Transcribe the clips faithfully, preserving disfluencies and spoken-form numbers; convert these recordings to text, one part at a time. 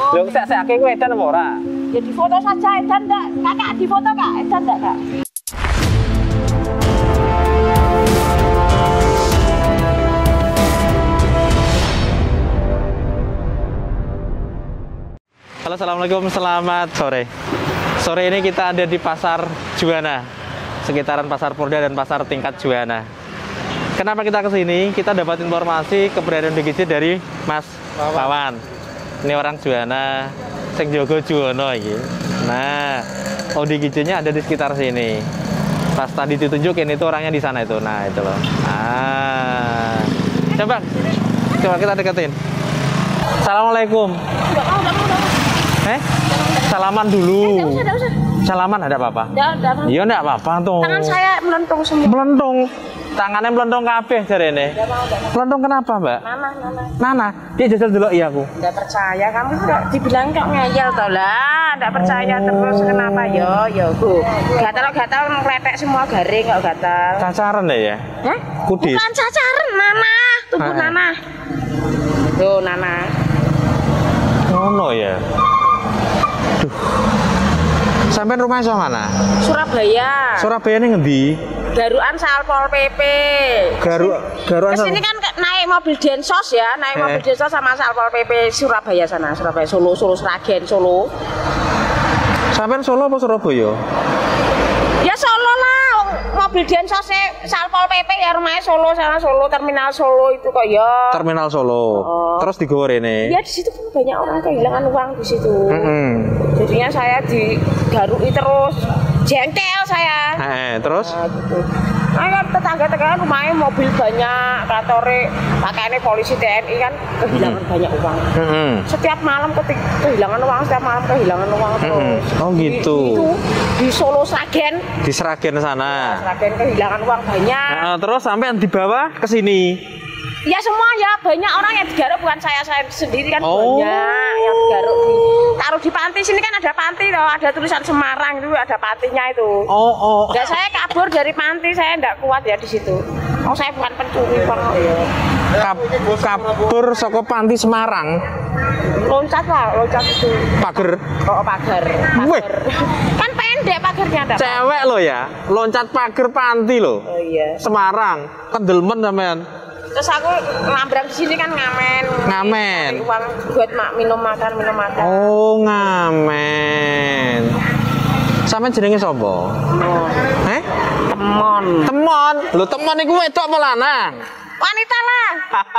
Loh, saya saya aku edan apa ora? Ya di foto saja edan enggak? Kakak di foto Kak, edan enggak Kak? Halo, assalamualaikum, selamat sore. Sore ini kita ada di Pasar Juwana, sekitaran Pasar Porda dan Pasar Tingkat Juwana. Kenapa kita kesini? Kita dapat informasi keberadaan O D G J dari Mas Wawan. Ini orang Juwana, sing jogo Juwana iki. Nah, O D G J-nya ada di sekitar sini. Pas tadi ditunjukin itu orangnya di sana itu. Nah, itu loh. Ah. Coba coba kita deketin. Assalamualaikum. Enggak mau, enggak mau, enggak mau. Eh? Salaman dulu. Enggak usah, enggak usah. Salaman ada apa-apa? Enggak, enggak apa. Iya, enggak apa-apa tuh. Tangan saya melentung semua. Melentung. Tangannya melentung kabeh jarene. Enggak mau, enggak mau. Melentung kenapa, Mbak? Nana, Nana. Nana, dia jajal dulu iya aku. Enggak percaya, kamu enggak dibilang kok ngeyel toh lah. Enggak percaya terus kenapa? Yo, yo, Bu. Gatal-gatal ngeletek semua garing kok gatal. Cacaran deh ya? Hah? Kudis. Bukan cacaran, Nana. Tubuh Ah, ah. Nana. Tuh, Nana. Ngono ya. Duh. Sampai rumahnya sama mana? Surabaya. Surabaya ini ngendi? Garuan Salpol P P. Garu Garuan Kesini kan ke- naik mobil Densos ya, naik Eh. mobil Densos sama Salpol P P Surabaya sana, Surabaya, Solo, Solo, Sragen, Solo. Sampai Solo apa Surabaya? Ya Solo lah, mobil Densos Salpol P P ya rumahnya Solo sana, Solo, terminal Solo itu kok ya. Terminal Solo. Oh. Terus digoreng ini. Ya di situ kan banyak orang kehilangan uang di situ. Mm-mm. Jadinya saya digarui terus, jengkel saya. Eh, terus? Nah, gitu. Nah, kan tetangga-tetangga rumahnya mobil banyak, kantornya pakaiannya polisi T N I kan kehilangan banyak uang. Mm-mm. Setiap malam ketik kehilangan uang, setiap malam kehilangan uang terus. Mm-mm. Oh, Di- gitu. Di, itu, di Solo Sragen, Di Sragen sana. Sragen kehilangan uang banyak. Nah, terus sampai dibawa ke sini. Ya semua ya banyak orang yang digaruk, bukan saya saya sendiri kan Oh. banyak yang digaruk di taruh di panti sini kan ada panti loh, ada tulisan Semarang itu ada pantinya itu. Oh, oh. Enggak, saya kabur dari panti, saya enggak kuat ya di situ. Oh, saya bukan pencuri uang kok ya. Kab kabur saka panti Semarang. Loncat lah, loncat itu. Pager. Oh, pagar. Weh. Pagar. Kan pendek pagarnya ada. Cewek lo ya, loncat pager panti lo. Oh iya. Semarang, kendelmen sampean. Terus aku ngambrang di sini kan ngamen. Ngamen. Cari uang buat mak minum makan, minum makan. Oh, ngamen. Sampeyan jenenge sapa? Oh. Eh? Temon. Temon. Lho, temon iku wedok apa lanang? Wanita lah.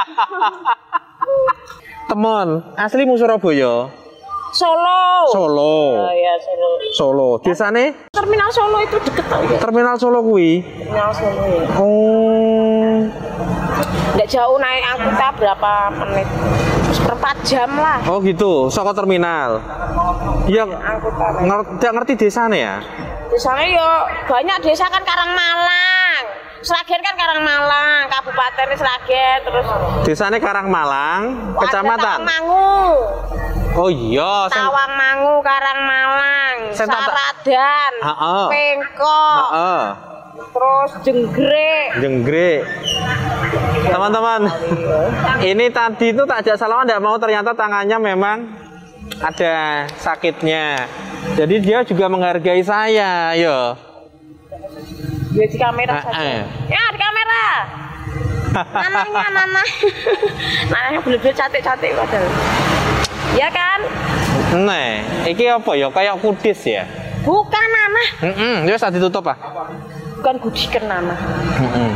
Temon, aslimu Surabaya. Solo. Solo. Oh iya, Solo. Solo. Desane Terminal Solo itu deket kok ya. Terminal Solo kuwi. Terminal Solo ya. Oh. Nggak jauh naik angkutan berapa menit? Seperempat jam lah. Oh gitu, saka terminal. Iya, Angkutan. ngerti ngerti desane ya? Di sana yo banyak desa kan Karangmalang. Sragen kan Karangmalang, Kabupaten Sragen, terus Desane Karangmalang, ada kecamatan. Tawangmangu. Oh iya, sen- Tawangmangu, Karangmalang, Sen- Saradan, Ha-ha. Pengkok, Heeh. terus Jenggrek. Jenggrek. Teman-teman, ini tadi itu tak ajak salaman tidak mau, ternyata tangannya memang ada sakitnya. Jadi dia juga menghargai saya, yo. Ya di kamera Ah, saja. eh. Ya di kamera. Nananya, Nana. Nananya bener-bener cantik-cantik padahal. Ya kan? Nah, iki apa ya? Kayak kudis ya? Bukan Nana. Heeh, ya saat ditutup ah. Bukan gudikan Nana. Heeh.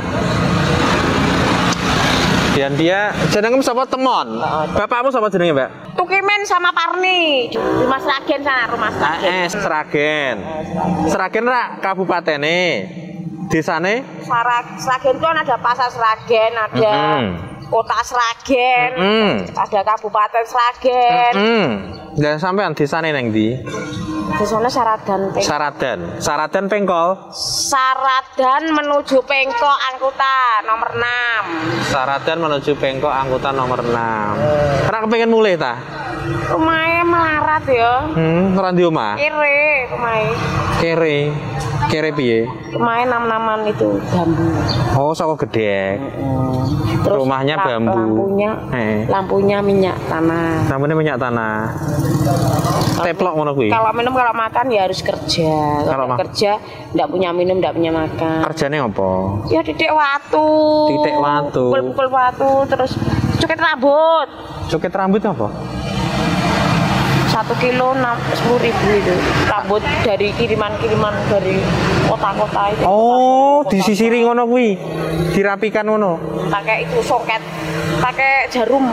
Dan dia jenenge sapa Temon? Bapakmu sapa jenenge, Mbak? Tukimen sama Parni. Rumah Sragen sana, rumah Sragen. A S Sragen. Sragen ra kabupatene. Desane? Sarag, Sragen itu kan ada pasar Sragen, ada Mm-mm. kota Sragen, Mm. ada kabupaten Sragen. Hmm. Dan sampean desane nang ndi? Di sana Saradan. Peng- Saradan. Saradan Pengkol. Saradan menuju Pengkok angkutan nomor enam. Saradan menuju Pengkok angkutan nomor enam. Ora kepengin mulih ta? Rumahnya melarat ya. Hmm, ora ndi omah. Kiri rumahnya. Kere. Kere piye? Main nam-naman itu bambu. Oh, saka gedek. Terus Rumahnya la- bambu. Lampunya, Eh. lampunya minyak tanah. Namanya minyak tanah. Teplok ngono kuwi. Kalau minum kalau makan ya harus kerja. Kalau Kalau ma- kerja nggak punya minum nggak punya makan. Kerjane apa? Ya titik watu. Titik watu. Pukul-pukul watu terus cuket rambut. Cuket rambut apa? Satu kilo enam sepuluh ribu itu rambut dari kiriman-kiriman dari kota-kota itu. Oh, Kota-kota. disisiri ngono kuwi. Dirapikan ngono. Pakai itu soket, pakai jarum.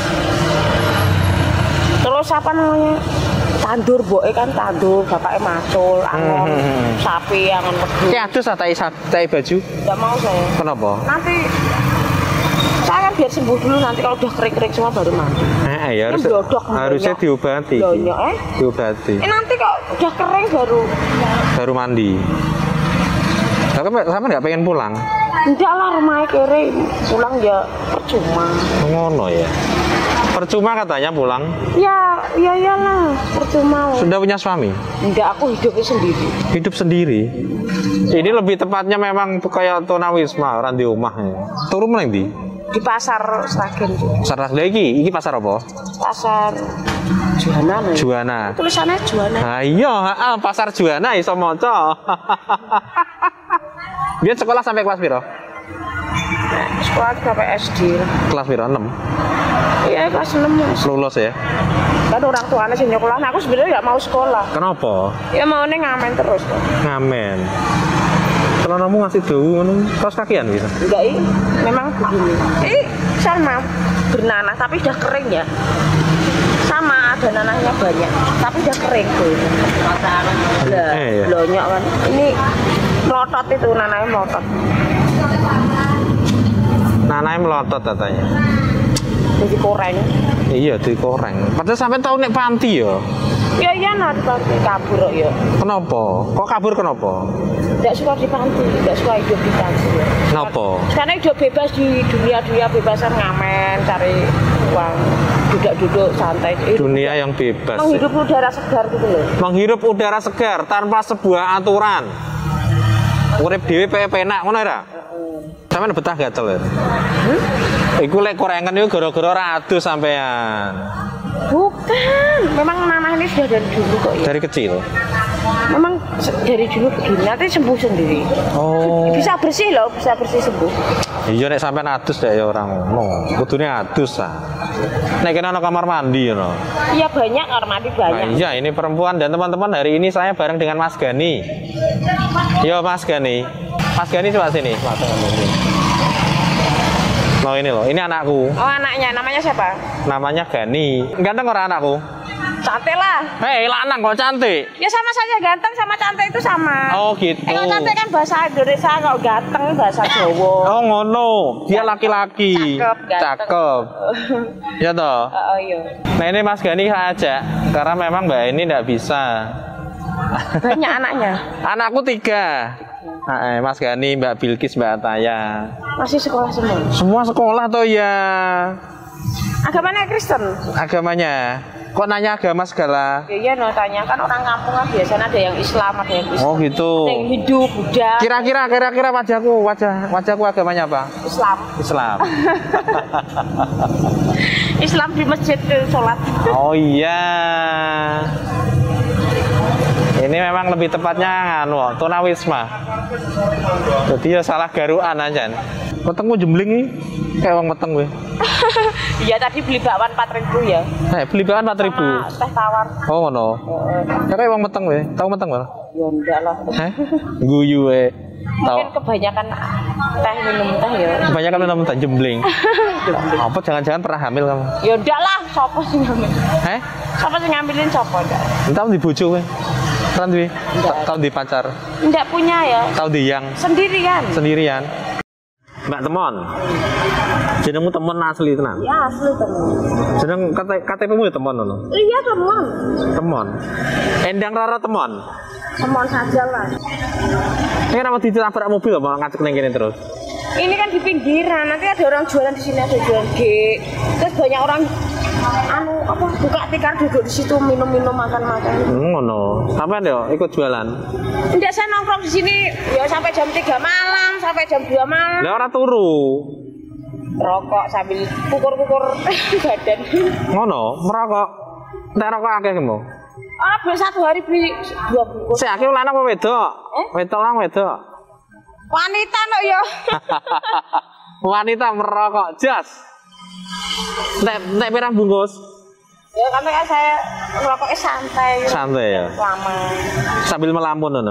Terus apa namanya? Tandur, boe kan tandur, bapaknya macul, angon, Hmm. sapi, angon Ki wedhus. adus tai tai baju. Nggak mau saya. Kenapa? Nanti saya kan biar sembuh dulu, nanti kalau udah kering-kering semua baru mandi. Eh, ya harus Ini blodok, harusnya blonyok. diobati. Blonyok, eh? Diobati. Eh nanti kalau udah kering baru. Baru mandi. Tapi sama nggak pengen pulang? Enggak lah, rumahnya kering, pulang ya percuma. Ngono ya. Percuma katanya pulang. Ya, ya iyalah, percuma. Sudah punya suami? Enggak, aku hidupnya sendiri. Hidup sendiri. Ini lebih tepatnya memang kayak tunawisma orang di rumah ya. Turun meneng di Di pasar Sragen juga. pasar lagi. Iki pasar apa? Pasar Juana nih. Juana. Tulisannya Juana. Nah, iya, ah, pasar Juana iso maca. Dia sekolah sampai kelas piro? Sekolah sampai S D. Kelas piro? enam. Iya, kelas enam. Mas. Lulus ya. Kan orang tuanya sih nyokolah. Nah, aku sebenarnya nggak mau sekolah. Kenapa? Ya mau nih ngamen terus. Kok. Ngamen. Kalau kamu ngasih daun ngono, kaos kakian gitu. Enggak, ini memang begini. Ini sama bernanah tapi udah kering ya. Sama ada nanahnya banyak, tapi udah kering tuh. Lah, Eh, iya. blonyok kan. Ini melotot itu nanahnya melotot. Nanai melotot katanya. Jadi koreng. Iya, digoreng. Padahal sampai tahu nek panti ya. Ya iya nah di panti kabur kok ya. Kenapa? Kok kabur kenapa? Tidak suka di panti, tidak suka hidup di panti. Ya. Kenapa? Karena hidup bebas di dunia-dunia bebasan ngamen, cari uang, duduk-duduk santai. Hidup- Dunia yang bebas. menghirup udara segar gitu loh. Menghirup udara segar tanpa sebuah aturan. Urip dhewe penak ngono ora? Sampeyan betah gatel ya? Hmm? Iku lek korengan iku gara-gara ora adus sampean. Bukan, memang nanah ini sudah dari dulu kok ya. Dari kecil. Memang se- dari dulu begini, nanti sembuh sendiri. Oh. Bisa bersih loh, bisa bersih sembuh. Iya nek sampean adus ya ora ngono. Kudune adus ah. Nek kena ana kamar mandi ngono. Iya banyak, kamar mandi Nah, banyak. iya ini perempuan dan teman-teman hari ini saya bareng dengan Mas Gani. Yo Mas Gani. Mas Gani coba sini. Mas Gani. Oh ini loh, ini anakku. Oh anaknya, namanya siapa? Namanya Gani. Ganteng orang anakku? Cantik lah. Hei, lanang kok cantik. Ya sama saja, ganteng sama cantik itu sama. Oh gitu. Eh, kalau cantik kan bahasa Indonesia, kalau ganteng bahasa Jawa. Oh ngono, dia laki-laki. Cakep, ganteng. Cakep. Ya toh. Oh, oh iya. Nah ini Mas Gani saya ajak karena memang Mbak ini tidak bisa. Banyak anaknya. Anakku tiga. Nah, eh, Mas Gani, Mbak Bilkis, Mbak Ataya. Masih sekolah semua. Semua sekolah toh ya. Agamanya Kristen. Agamanya. Kok nanya agama segala? Ya iya no, tanya kan orang kampung kan biasanya ada yang Islam, ada yang Kristen. Oh gitu. Ada yang Hindu, Buddha. Kira-kira kira-kira wajahku, wajah wajahku agamanya apa? Islam. Islam. Islam di masjid ke sholat. Oh iya. Ini memang lebih tepatnya nganu, tunawisma. Jadi ya salah garuan aja. Wetengmu jembling nih, kayak wong weteng gue. Iya tadi beli bakwan empat ribu ya. Eh, beli bahan empat ribu. Sama teh tawar. Oh no. Heeh. Kayak wong weteng gue. Tahu weteng malah? Ya enggak lah. Heh? Guyu we. Tahu. Mungkin kebanyakan teh minum teh ya. Kebanyakan minum teh jembling. Apa jangan-jangan pernah hamil kamu? Ya enggak lah, sopo sih ngambil. Heh? Sopo sih ngambilin sopo enggak? Entah di bojo we. Kan duwe. Enggak. Tahu di pacar. Enggak punya ya. Tahu di yang Sendirian. sendirian. Mbak Temon. Jenengmu Temon asli tenan. Ya asli teman. Jeneng K T P-mu ya Temon ngono. Iya teman. Temon. Endang Rara Temon. Teman saja lah. Ini kenapa ditabrak mobil apa ngacek neng kene terus? Ini kan di pinggiran, nanti ada orang jualan di sini, ada jualan G. Terus banyak orang anu apa buka tikar duduk di situ minum-minum makan-makan. Hmm, ngono. Sampean yo ikut jualan. Enggak, saya nongkrong di sini ya sampai jam tiga malam, sampai jam dua malam. Lah ora turu. Rokok sambil kukur-kukur badan. Ngono, merokok. Entek rokok akeh kemo. Ah, beli satu hari beli dua bungkus. Sik akeh lanang apa wedok? Eh? Wedok lang wedok. Wanita no ya. Wanita merokok jas. Nek nek pirang bungkus? Ya karena kan saya merokoknya santai. Santai ya. Lama. Sambil melamun ngono.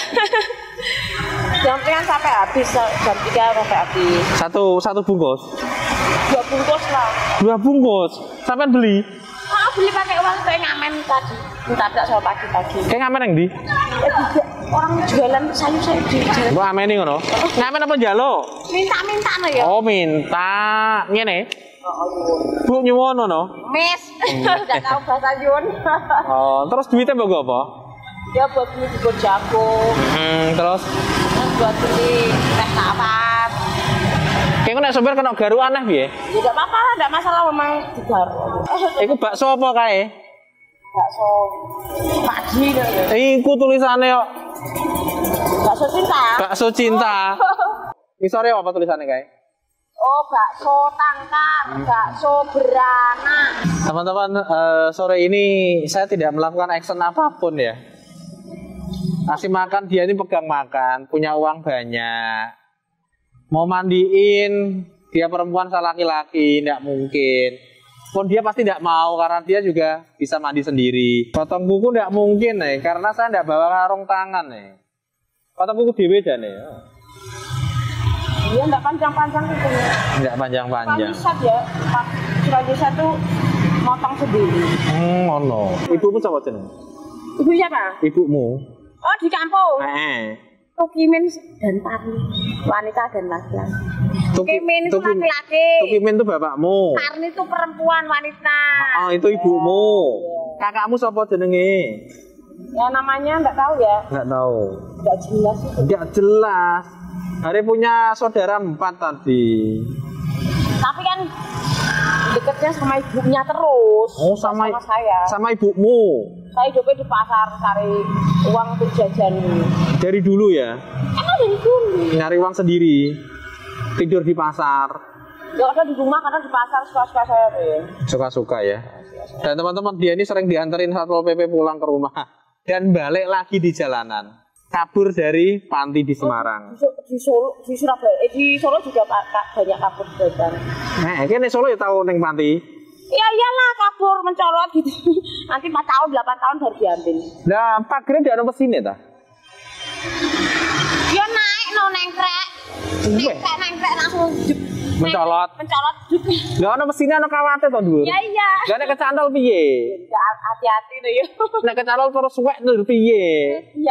Jam kan sampai habis, jam tiga sampai habis. Satu satu bungkus. Dua bungkus lah. Dua bungkus. Sampean beli? Ah, beli pakai uang saya ngamen tadi. Minta tak sama pagi-pagi. Kayak ngamen yang di? Ya tidak. Orang jualan sayur-sayur di jalan. Mbok ameni ngono. Ngamen apa njaluk? Minta-minta no ya. Oh, minta. Ngene. Oh, nyuwun. Bu nyuwun ngono. Mes. Enggak tahu bahasa nyuwun. Oh, terus duitnya mbok nggo apa? Ya buat beli bubur jagung. Hmm, terus Dan buat beli teh tawar. kayak nek sopir kena garu aneh piye? Ya enggak apa-apa lah, enggak masalah memang digaru. Iku bakso apa kae? Bakso pagi lho ya. Iku tulisannya kok Bakso cinta. bakso cinta. Isore apa tulisannya kae? Oh, bakso tangkar, bakso beranak. Teman-teman, eh, sore ini saya tidak melakukan action apapun ya. Kasih makan dia ini pegang makan, punya uang banyak. Mau mandiin, dia perempuan sama laki-laki, tidak mungkin. Pun dia pasti tidak mau karena dia juga bisa mandi sendiri. Potong kuku tidak mungkin nih, karena saya tidak bawa karung tangan nih. Potong kuku dewe aja nih. Iya, enggak panjang-panjang gitu ya. Tidak panjang-panjang. Bisa ya, Pak Surajaya itu motong sendiri. Hmm, oh no. Ibumu siapa jeneng? Ibu siapa? Ibumu. Oh, di kampung. Eh. Tukimin dan Parni, wanita dan laki-laki. Tukimin itu Tuki- laki-laki. Tukimin itu bapakmu. Parni itu perempuan, wanita. Oh, itu ibumu. Kakakmu siapa jenenge? Ya namanya enggak tahu ya. Enggak tahu. Enggak jelas itu. Enggak jelas. Hari punya saudara empat tadi. Tapi kan deketnya sama ibunya terus. Oh, sama sama saya. sama ibumu. Saya hidupnya di pasar cari uang untuk jajan. Dari dulu ya. Emang dari dulu. Nyari uang sendiri. Tidur di pasar. Ya ada di rumah, kadang di pasar suka-suka saya tuh ya. Suka-suka ya. Dan teman-teman, dia ini sering dianterin Satpol P P pulang ke rumah dan balik lagi di jalanan. Kabur dari panti di Semarang. Di, di Solo, di Surabaya, eh, di Solo juga Pak, Kak, banyak kabur jajan. Nah, kene Solo ya tahu neng panti. Ya iyalah kabur mencolot gitu. Nanti empat tahun, delapan tahun baru diambil. Nah, pagernya di ana mesine ta? Dia naik no nengkrek. Nengkrek nengkrek langsung juk. Mencolot. Mencolot juk. Lah ana mesine ana kawate to, Dur? Ya iya. Lah nek kecantol piye? Ya hati-hati tuh ya. Nek kecantol terus suwek Dur piye? Iya.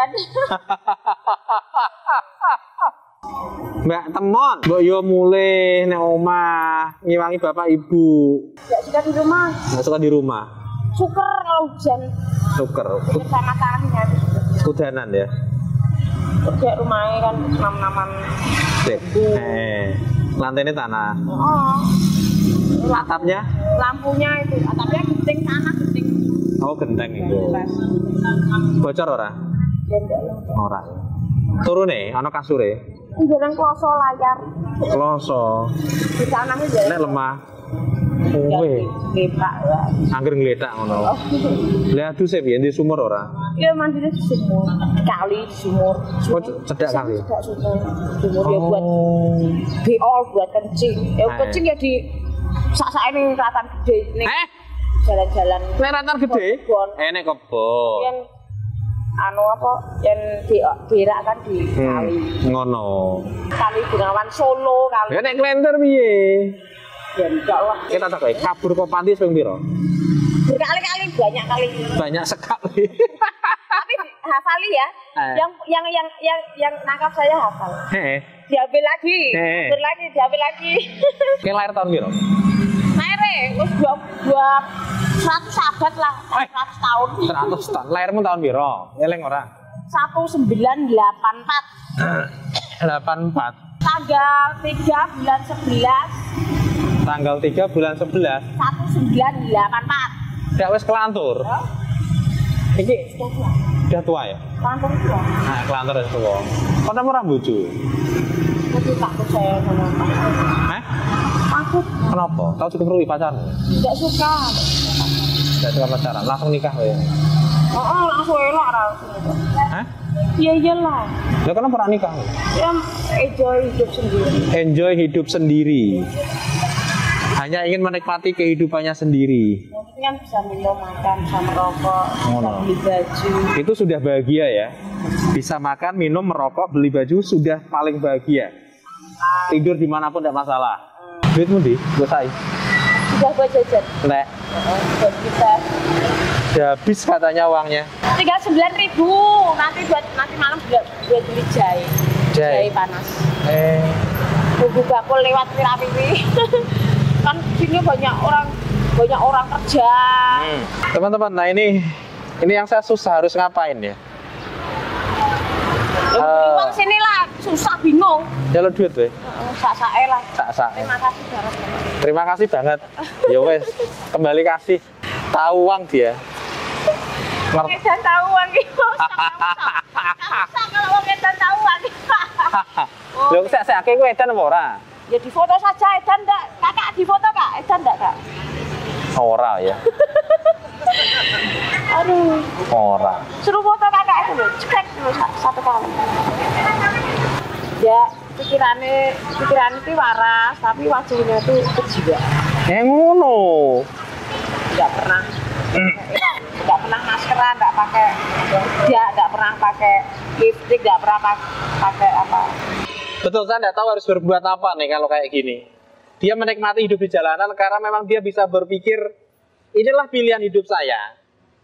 Mbak Temon, mbok yo mulai nek omah ngiwangi bapak ibu. Gak suka di rumah. Nggak suka di rumah. Syukur kalau hujan. Tuker. Syukur sama tanahnya. Kudanan ya. Kerja rumahnya kan enam-enaman. Sip. Eh, lantainya tanah. Oh. Atapnya? Lampunya itu, atapnya genting tanah genting. Oh, genteng itu. Bocor ora? Ya enggak lah. Ora. Turun nih, ana kasure. Jalan kloso layar. Kloso. Di tanahnya jalan. Nek lemah. Kowe Lepak ya. angger ngletak ngono. Lah adu sip ya di sumur ora? Iya mandi di sumur, kali di sumur. Oh, cedak kali. Cedak sumur. Sumur ya buat beol, buat kencing. Ya Eh. kencing ya di sak-sak ini kelihatan gede nih. Eh, Jalan-jalan. leratan gede. Kebon. Eh nek kebon. Yang anu apa? Yang be- berak kan di kali. Hmm, ngono. Kali Bengawan Solo kali. Ya nek klenter piye? Ya enggak lah. Kita tak kowe kabur kok panti ping pira? Berkali-kali banyak kali. Banyak sekali. Tapi hafali ya. Eh. Yang yang yang yang yang nangkap saya hafal. Heeh. Diambil lagi, Eh. diambil lagi, diambil lagi. Ki lahir tahun pira? Mere, wis dua dua seratus abad lah, Eh. seratus tahun. seratus tahun. Lahirmu tahun pira? Eling ora? Satu sembilan delapan empat. delapan empat. Tanggal tiga bulan sebelas Tanggal tiga bulan sebelas. satu sembilan delapan empat. Dak wis kelantur. Iki udah tua ya? Kelantur tua. Nah, kelantur wis tua. Kok ora bojo? Aku takut saya sama Hah? takut. Kenapa? Kau cukup rugi pacarmu? Tidak suka. Tidak suka pacaran, langsung nikah ya? Oh, oh langsung elok langsung. Hah? Iya iyalah. Ya kenapa pernah nikah? Ya enjoy hidup sendiri. Enjoy hidup sendiri. Hanya ingin menikmati kehidupannya sendiri. Yang penting kan bisa minum, makan, bisa merokok, Oh, bisa no. beli baju. Itu sudah bahagia ya. Bisa makan, minum, merokok, beli baju sudah paling bahagia. Tidur dimanapun tidak masalah. Duitmu di, gue say. Sudah buat jajan. Nek, Buat kita. udah habis katanya uangnya. Tinggal sembilan ribu. Nanti buat nanti malam buat buat beli jahe. Jahe. Jahe panas. Eh, Bumbu bakul lewat Pirapiwi. Kan sini banyak orang banyak orang kerja. hmm. Teman-teman, nah ini ini yang saya susah harus ngapain ya? Uh, Eh. uang sini lah susah bingung. Jalur duit weh. Sak-sae lah. Sak-sak. Terima kasih banget. Terima kasih banget. Ya wes, kembali kasih. Tahu uang dia. Ngerti. Edan tahu uang itu. Susah kalau uang edan tahu uang. Lho, saya saya akeh kowe edan apa ora? Ya di foto saja edan enggak? Kakak di foto Kak, edan enggak Kak? Ora ya. Aduh, Ora. suruh foto kakak itu loh, cekrek dulu sa- satu kali. Ya, pikirannya pikirannya itu waras, tapi wajahnya itu kejiwa. Eh ngono. Enggak pernah, enggak pernah maskeran, enggak pakai dia, enggak pernah pakai lipstick, enggak pernah pak- pakai apa. Betul, saya nggak tahu harus berbuat apa nih kalau kayak gini. Dia menikmati hidup di jalanan karena memang dia bisa berpikir, inilah pilihan hidup saya.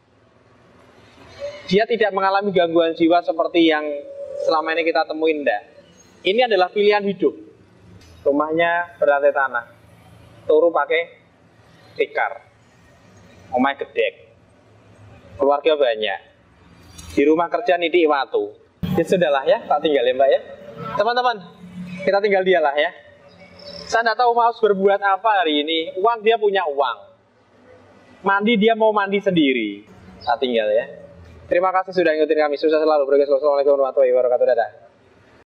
Dia tidak mengalami gangguan jiwa seperti yang selama ini kita temuin, enggak. Ini adalah pilihan hidup. Rumahnya berlantai tanah, turu pakai tikar, omah gedek, keluarga banyak, di rumah kerja nidik watu. Ya sudahlah ya, tak tinggal ya mbak ya. Teman-teman, kita tinggal dialah ya. Saya nggak tahu mau berbuat apa hari ini. Uang dia punya uang. Mandi dia mau mandi sendiri. Tak tinggal ya. Terima kasih sudah ngikutin kami. Sukses selalu. Assalamualaikum warahmatullahi wabarakatuh. Dadah.